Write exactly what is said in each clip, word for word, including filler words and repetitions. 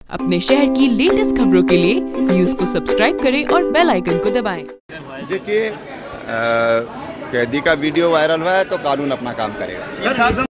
अपने शहर की लेटेस्ट खबरों के लिए न्यूज को सब्सक्राइब करें और बेल आइकन को दबाएं। देखिए, कैदी का वीडियो वायरल हुआ है तो कानून अपना काम करेगा।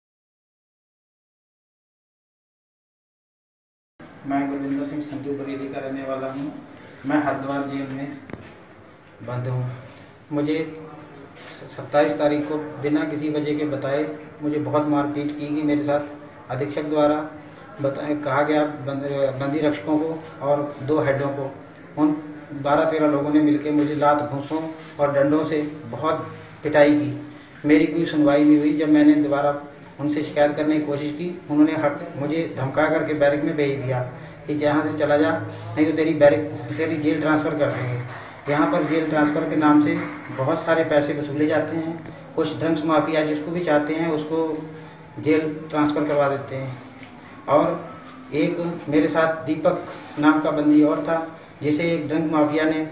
मैं गुरविंदर सिंह संधू बरेली का रहने वाला हूँ। मैं हरिद्वार जेल में बंद हूँ। मुझे सत्ताईस तारीख को बिना किसी वजह के बताए मुझे बहुत मारपीट की गई मेरे साथ। अधीक्षक द्वारा बताए कहा गया बंदी रक्षकों को और दो हेडों को, उन बारह तेरह लोगों ने मिलकर मुझे लात घूंसों और डंडों से बहुत पिटाई की। मेरी कोई सुनवाई नहीं हुई। जब मैंने दोबारा उनसे शिकायत करने की कोशिश की, उन्होंने हट मुझे धमका करके बैरक में भेज दिया कि यहाँ से चला जा, नहीं तो तेरी बैरक तेरी जेल ट्रांसफ़र कर देंगे। यहाँ पर जेल ट्रांसफ़र के नाम से बहुत सारे पैसे वसूले जाते हैं। कुछ ड्रग्स माफिया जिसको भी चाहते हैं उसको जेल ट्रांसफ़र करवा देते हैं। और एक मेरे साथ दीपक नाम का बंदी और था, जिसे एक ड्रग्स माफिया ने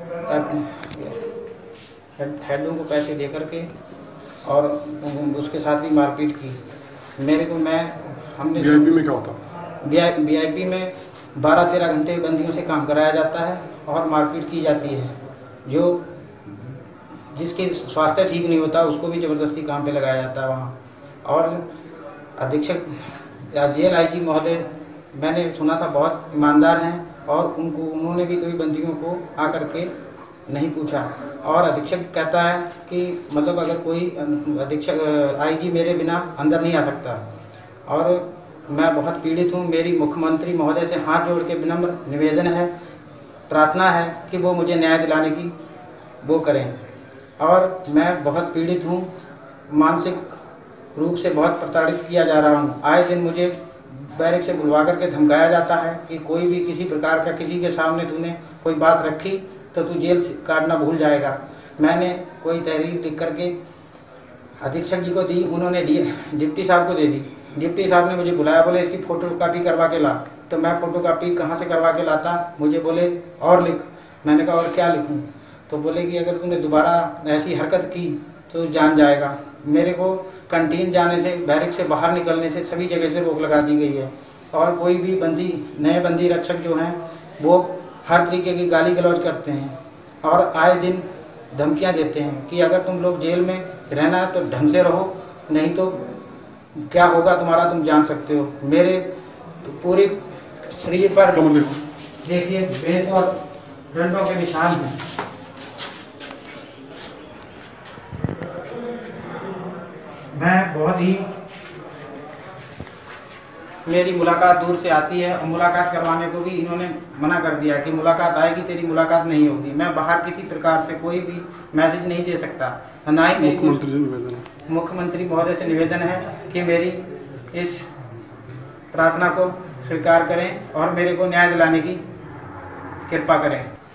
हेडों को पैसे दे करके और उसके साथ भी मारपीट की मेरे को। मैं हमने वीआईपी में क्या होता है? वीआईपी में बारह तेरह घंटे बंदियों से काम कराया जाता है और मारपीट की जाती है। जो जिसके स्वास्थ्य ठीक नहीं होता उसको भी ज़बरदस्ती काम पे लगाया जाता है वहाँ। और अधीक्षक या जेल आईजी महोदय, मैंने सुना था बहुत ईमानदार हैं और उनको उन्होंने भी कई बंदियों को आकर के नहीं पूछा। और अधीक्षक कहता है कि मतलब अगर कोई अधीक्षक आईजी मेरे बिना अंदर नहीं आ सकता। और मैं बहुत पीड़ित हूँ। मेरी मुख्यमंत्री महोदय से हाथ जोड़ के विनम्र निवेदन है, प्रार्थना है कि वो मुझे न्याय दिलाने की वो करें। और मैं बहुत पीड़ित हूँ, मानसिक रूप से बहुत प्रताड़ित किया जा रहा हूँ। आए दिन मुझे बैरक से बुलवा करके धमकाया जाता है कि कोई भी किसी प्रकार का किसी के सामने तूने कोई बात रखी तो तू जेल काटना भूल जाएगा। मैंने कोई तहरीर लिख करके अधीक्षक जी को दी, उन्होंने डिप्टी साहब को दे दी। डिप्टी साहब ने मुझे बुलाया, बोले इसकी फ़ोटो कापी करवा के ला। तो मैं फ़ोटो कापी कहाँ से करवा के लाता? मुझे बोले और लिख। मैंने कहा और क्या लिखूँ? तो बोले कि अगर तूने दोबारा ऐसी हरकत की तो जान जाएगा। मेरे को कंटीन जाने से, बैरक से बाहर निकलने से सभी जगह से रोक लगा दी गई है। और कोई भी बंदी, नए बंदी रक्षक जो हैं वो हर तरीके की गाली गलौज करते हैं और आए दिन धमकियां देते हैं कि अगर तुम लोग जेल में रहना है तो ढंग से रहो, नहीं तो क्या होगा तुम्हारा तुम जान सकते हो। मेरे पूरे शरीर पर देखिए बेत और डंडों के निशान हैं। मैं बहुत ही, मेरी मुलाकात दूर से आती है और मुलाकात करवाने को भी इन्होंने मना कर दिया कि मुलाकात आएगी, तेरी मुलाकात नहीं होगी। मैं बाहर किसी प्रकार से कोई भी मैसेज नहीं दे सकता, ना ही मुख्यमंत्री से निवेदन है मुख्यमंत्री महोदय से निवेदन है कि मेरी इस प्रार्थना को स्वीकार करें और मेरे को न्याय दिलाने की कृपा करें।